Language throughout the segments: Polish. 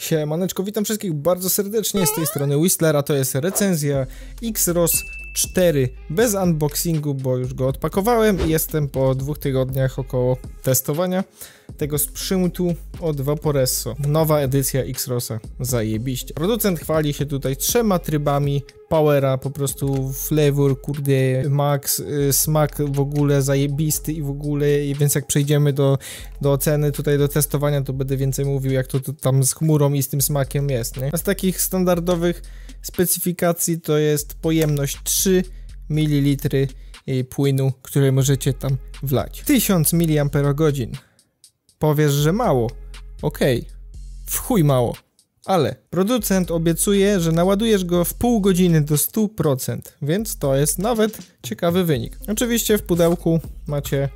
Siemaneczko, witam wszystkich bardzo serdecznie, z tej strony Whistler, a to jest recenzja X-ROS 4 bez unboxingu, bo już go odpakowałem i jestem po 2 tygodniach około testowania tego sprzętu od Vaporesso. Nowa edycja X-ROSa, zajebiście. Producent chwali się tutaj 3 trybami powera, po prostu flavor, kurde, max, smak w ogóle zajebisty i w ogóle, więc jak przejdziemy do oceny, tutaj do testowania, to będę więcej mówił, jak to tam z chmurą i z tym smakiem jest, nie? A z takich standardowych specyfikacji to jest pojemność 3 ml płynu, który możecie tam wlać. 1000 mAh. Powiesz, że mało. Okej. W chuj mało. Ale producent obiecuje, że naładujesz go w pół godziny do 100%, więc to jest nawet ciekawy wynik. Oczywiście w pudełku macie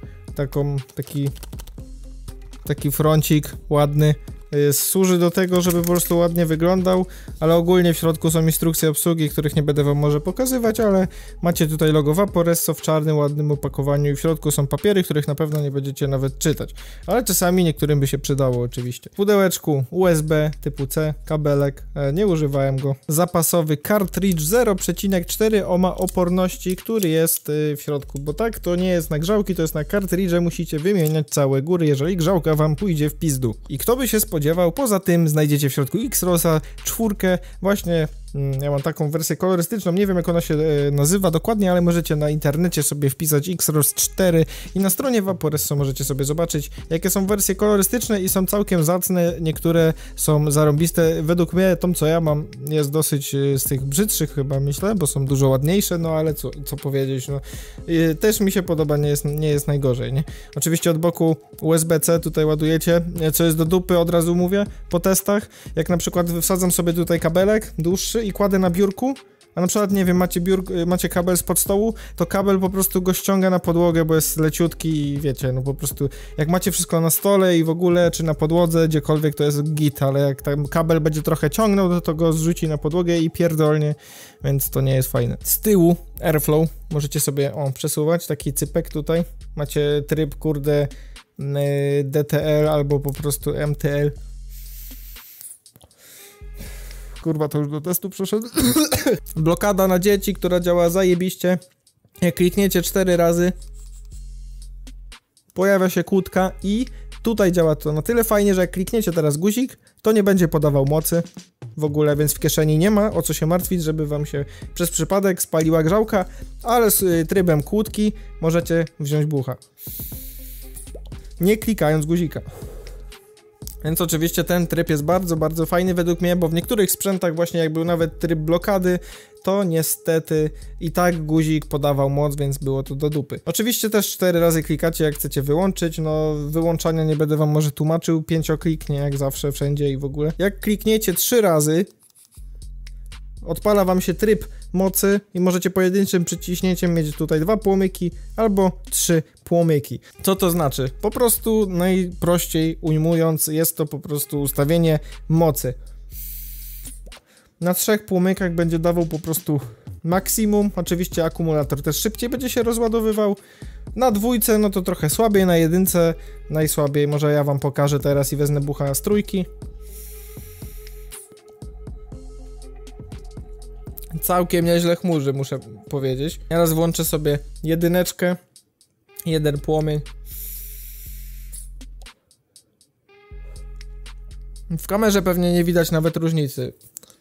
taki froncik ładny. Służy do tego, żeby po prostu ładnie wyglądał, ale ogólnie w środku są instrukcje obsługi, których nie będę wam może pokazywać, ale macie tutaj logo Vaporesso w czarnym, ładnym opakowaniu i w środku są papiery, których na pewno nie będziecie nawet czytać, ale czasami niektórym by się przydało oczywiście. W pudełeczku USB typu C, kabelek, nie używałem go. Zapasowy cartridge 0,4 ohma oporności, który jest w środku, bo tak, to nie jest na grzałki, to jest na cartridge, musicie wymieniać całe góry, jeżeli grzałka wam pójdzie w pizdu. I kto by się spodziewał? Poza tym znajdziecie w środku X-ROSa 4, właśnie ja mam taką wersję kolorystyczną, nie wiem jak ona się nazywa dokładnie, ale możecie na internecie sobie wpisać X-ROS 4 i na stronie Vaporesso możecie sobie zobaczyć, jakie są wersje kolorystyczne i są całkiem zacne, niektóre są zarąbiste. Według mnie tą co ja mam jest dosyć z tych brzydszych chyba, myślę, bo są dużo ładniejsze, no ale co powiedzieć, no też mi się podoba, nie jest najgorzej, nie? Oczywiście od boku USB-C tutaj ładujecie, co jest do dupy, od razu mówię, po testach, jak na przykład wsadzam sobie tutaj kabelek dłuższy i kładę na biurku, a na przykład, nie wiem, macie kabel spod stołu, to kabel po prostu go ściąga na podłogę, bo jest leciutki i wiecie, no po prostu jak macie wszystko na stole i w ogóle, czy na podłodze, gdziekolwiek, to jest git, ale jak tam kabel będzie trochę ciągnął, to go zrzuci na podłogę i pierdolnie, więc to nie jest fajne. Z tyłu Airflow możecie sobie, przesuwać, taki cypek tutaj, macie tryb, kurde, DTL albo po prostu MTL. Kurwa, to już do testu przeszedł. Blokada na dzieci, która działa zajebiście. Jak klikniecie 4 razy, pojawia się kłódka i tutaj działa to na tyle fajnie, że jak klikniecie teraz guzik, to nie będzie podawał mocy w ogóle, więc w kieszeni nie ma o co się martwić, żeby wam się przez przypadek spaliła grzałka, ale z trybem kłódki możecie wziąć bucha, nie klikając guzika. Więc oczywiście ten tryb jest bardzo, bardzo fajny według mnie, bo w niektórych sprzętach właśnie jak był nawet tryb blokady, to niestety i tak guzik podawał moc, więc było to do dupy. Oczywiście też 4 razy klikacie jak chcecie wyłączyć, no wyłączania nie będę wam może tłumaczył, 5-kliknie jak zawsze, wszędzie i w ogóle. Jak klikniecie 3 razy, odpala wam się tryb mocy i możecie pojedynczym przyciśnięciem mieć tutaj 2 płomyki albo 3 płomyki. Co to znaczy? Po prostu najprościej ujmując jest to po prostu ustawienie mocy. Na 3 płomykach będzie dawał po prostu maksimum, oczywiście akumulator też szybciej będzie się rozładowywał. Na 2 no to trochę słabiej, na 1 najsłabiej, może ja wam pokażę teraz i wezmę bucha z 3. Całkiem nieźle chmurzy, muszę powiedzieć. Teraz włączę sobie 1, 1 płomień. W kamerze pewnie nie widać nawet różnicy.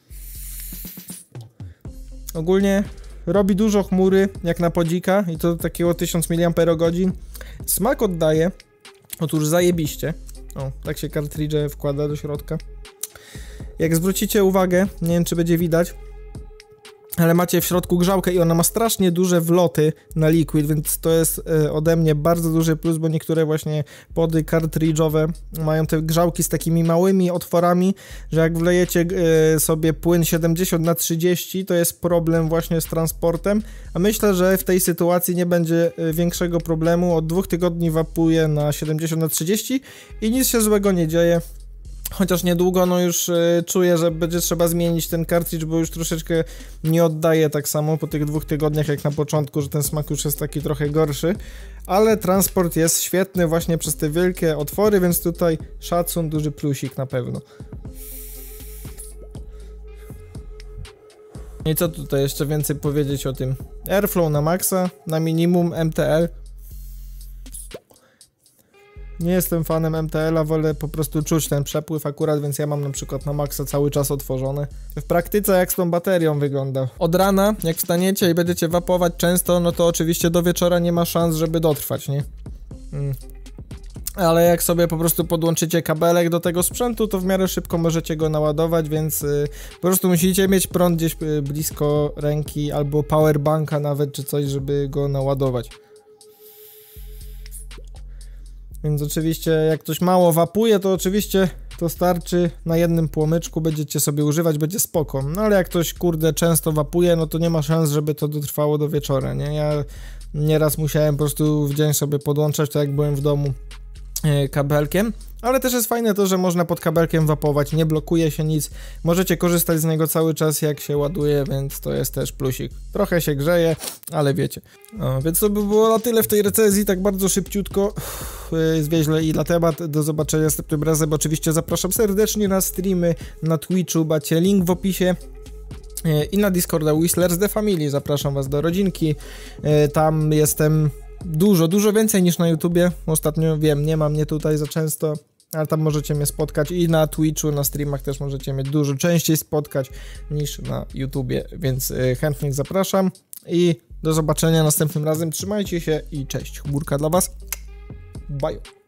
Ogólnie robi dużo chmury, jak na podzika i to takiego 1000 mAh. Smak oddaje. Otóż zajebiście. O, tak się cartridge wkłada do środka. Jak zwrócicie uwagę, nie wiem czy będzie widać, ale macie w środku grzałkę i ona ma strasznie duże wloty na liquid, więc to jest ode mnie bardzo duży plus, bo niektóre właśnie pody cartridge'owe mają te grzałki z takimi małymi otworami, że jak wlejecie sobie płyn 70/30, to jest problem właśnie z transportem, a myślę, że w tej sytuacji nie będzie większego problemu. Od 2 tygodni wapuję na 70/30 i nic się złego nie dzieje. Chociaż niedługo no już czuję, że będzie trzeba zmienić ten cartridge, bo już troszeczkę nie oddaje tak samo po tych 2 tygodniach jak na początku, że ten smak już jest taki trochę gorszy. Ale transport jest świetny właśnie przez te wielkie otwory, więc tutaj szacun, duży plusik na pewno. I co tutaj jeszcze więcej powiedzieć o tym? Airflow na maksa, na minimum MTL. Nie jestem fanem MTL-a, wolę po prostu czuć ten przepływ akurat, więc ja mam na przykład na maksa cały czas otworzony. W praktyce jak z tą baterią wygląda? Od rana, jak wstaniecie i będziecie wapować często, no to oczywiście do wieczora nie ma szans, żeby dotrwać, nie? Ale jak sobie po prostu podłączycie kabelek do tego sprzętu, to w miarę szybko możecie go naładować, więc po prostu musicie mieć prąd gdzieś blisko ręki albo powerbanka nawet, czy coś, żeby go naładować. Więc oczywiście jak ktoś mało wapuje, to oczywiście to starczy na jednym płomyczku, będziecie sobie używać, będzie spoko. No ale jak ktoś kurde często wapuje, no to nie ma szans, żeby to dotrwało do wieczora, nie? Ja nieraz musiałem po prostu w dzień sobie podłączać, to jak byłem w domu kabelkiem, ale też jest fajne to, że można pod kabelkiem wapować, nie blokuje się nic, możecie korzystać z niego cały czas jak się ładuje, więc to jest też plusik. Trochę się grzeje, ale wiecie. No, więc to by było na tyle w tej recenzji, tak bardzo szybciutko, zwieźle i na temat. Do zobaczenia następnym razem. Oczywiście zapraszam serdecznie na streamy na Twitchu, macie link w opisie. I na Discorda Whistlers The Family, zapraszam was do rodzinki, tam jestem dużo więcej niż na YouTubie, ostatnio wiem, nie ma mnie tutaj za często, ale tam możecie mnie spotkać i na Twitchu, na streamach też możecie mnie dużo częściej spotkać niż na YouTubie, więc chętnie zapraszam i do zobaczenia następnym razem, trzymajcie się i cześć, chmurka dla was, bye.